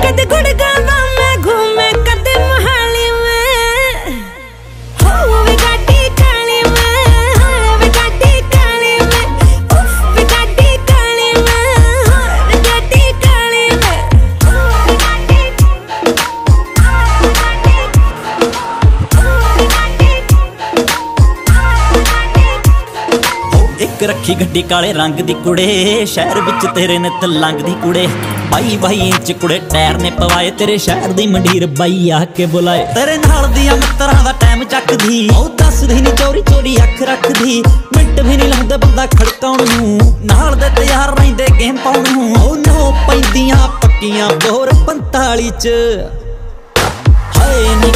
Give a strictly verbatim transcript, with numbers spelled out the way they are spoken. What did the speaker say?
कद गुड़गावा में घूमे कद मोहाली में, हो वे गाड़ी काली में, हो वे गाड़ी काली में, उफ वे गाड़ी काली में, हो वे गाड़ी काली में, हो वे गाड़ी, हो वे गाड़ी, हो वे गाड़ी। एक रखी गड्डी काले रंग दी कुड़े, शहर विच तेरे नित लंघदी कुड़े। बाई बाई इंच कुड़े टायर ने पवाए, तेरे शहर दी मंडीर बाई आके बुलाए। तेरे नाल दियां मित्तरां दा टाइम चकदी, ओ दसदी नी चोरी चोरी अख रखदी। मिंट भी नी लाउंदा बंदा खड़काउण नूं, नाल दे तैयार रहिंदे गेम पाउण नूं। ओ नो पैंदियां पक्कियां बोर पंताली च, हाए नी